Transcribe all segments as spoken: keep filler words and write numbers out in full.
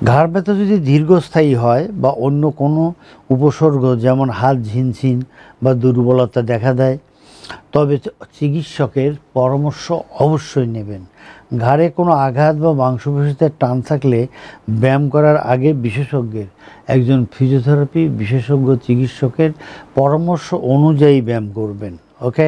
ঘাড় ব্যথা যদি দীর্ঘস্থায়ী হয় বা অন্য কোনো উপসর্গ যেমন হাত ঝিনঝিন বা দুর্বলতা দেখা দেয়, তবে চিকিৎসকের পরামর্শ অবশ্যই নেবেন। ঘাড়ে কোনো আঘাত বা মাংসপেশিতে টান থাকলে ব্যায়াম করার আগে বিশেষজ্ঞের একজন ফিজিওথেরাপি বিশেষজ্ঞ চিকিৎসকের পরামর্শ অনুযায়ী ব্যায়াম করবেন। ওকে।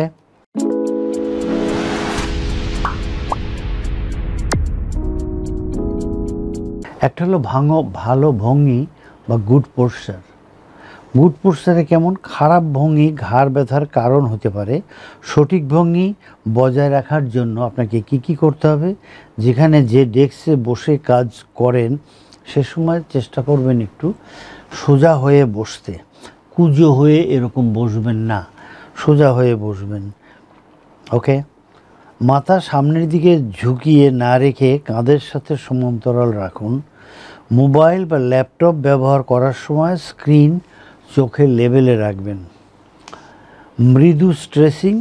একটা হলো ভাঙো ভালো ভঙ্গি বা গুড পোস্চার। গুড পোস্চারে কেমন? খারাপ ভঙ্গি ঘাড় ব্যথার কারণ হতে পারে। সঠিক ভঙ্গি বজায় রাখার জন্য আপনাকে কি কি করতে হবে? যেখানে যে ডেস্কে বসে কাজ করেন সে সময় চেষ্টা করবেন একটু সোজা হয়ে বসতে। কুঁজো হয়ে এরকম বসবেন না, সোজা হয়ে বসবেন। ওকে। মাথা সামনের দিকে ঝুঁকিয়ে না রেখে কাঁধের সাথে সমান্তরাল রাখুন। মোবাইল বা ল্যাপটপ ব্যবহার করার সময় স্ক্রিন চোখের লেভেলে রাখবেন। মৃদু স্ট্রেচিং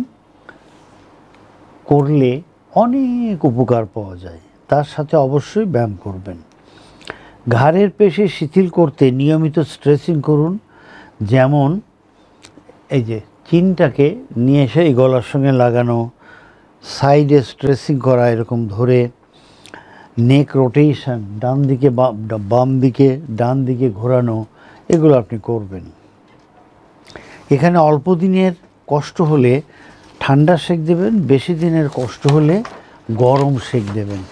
করলে অনেক উপকার পাওয়া যায়। তার সাথে অবশ্যই ব্যায়াম করবেন। ঘাড়ের পেশি শিথিল করতে নিয়মিত স্ট্রেচিং করুন। যেমন এই যে চিনটাকে নিয়ে এসে এই গলার সঙ্গে লাগানো, সাইডে স্ট্রেচিং করা এরকম ধরে, নেক রোটেশন ডান দিকে বাম দিকে ডান দিকে ঘোরানো, এগুলো আপনি করবেন। এখানে অল্প দিনের কষ্ট হলে ঠান্ডা সেঁক দেবেন, বেশি দিনের কষ্ট হলে গরম সেঁক দেবেন।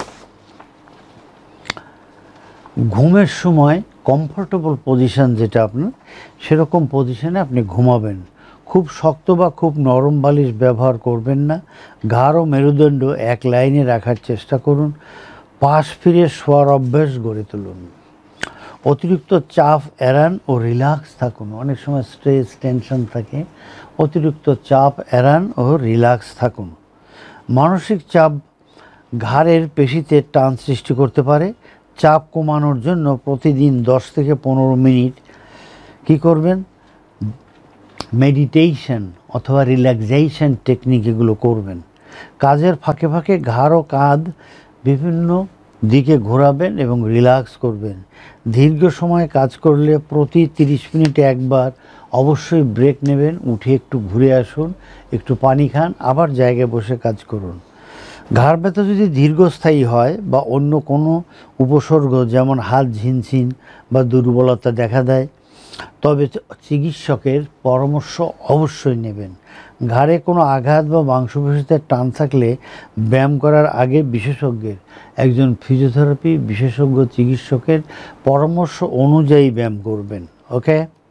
ঘুমের সময় কমফোর্টেবল পজিশন যেটা আপনার, সেরকম পজিশনে আপনি ঘুমাবেন। খুব শক্ত বা খুব নরম বালিশ ব্যবহার করবেন না। ঘাড় ও মেরুদণ্ড এক লাইনে রাখার চেষ্টা করুন। পাশ ফিরে শোয়ার অভ্যাস গড়ে তুলুন। অতিরিক্ত চাপ এড়ান ও রিল্যাক্স থাকুন। অনেক সময় স্ট্রেস টেনশন থাকে, অতিরিক্ত চাপ এড়ান ও রিল্যাক্স থাকুন। মানসিক চাপ ঘাড়ের পেশিতে টান সৃষ্টি করতে পারে। চাপ কমানোর জন্য প্রতিদিন দশ থেকে পনেরো মিনিট কি করবেন? মেডিটেশন অথবা রিল্যাক্সেশন টেকনিক এগুলো করবেন। কাজের ফাঁকে ফাঁকে ঘাড় ও কাঁধ বিভিন্ন দিকে ঘোরাবেন এবং রিল্যাক্স করবেন। দীর্ঘ সময় কাজ করলে প্রতি তিরিশ মিনিটে একবার অবশ্যই ব্রেক নেবেন, উঠে একটু ঘুরে আসুন, একটু পানি খান, আবার জায়গায় বসে কাজ করুন। ঘাড় ব্যথা যদি দীর্ঘস্থায়ী হয় বা অন্য কোনো উপসর্গ যেমন হাত ঝিনঝিন বা দুর্বলতা দেখা দেয়, তবে চিকিৎসকের পরামর্শ অবশ্যই নেবেন। ঘাড়ে কোনো আঘাত বা মাংসপেশিতে টান থাকলে ব্যায়াম করার আগে বিশেষজ্ঞের একজন ফিজিওথেরাপি বিশেষজ্ঞ চিকিৎসকের পরামর্শ অনুযায়ী ব্যায়াম করবেন। ওকে।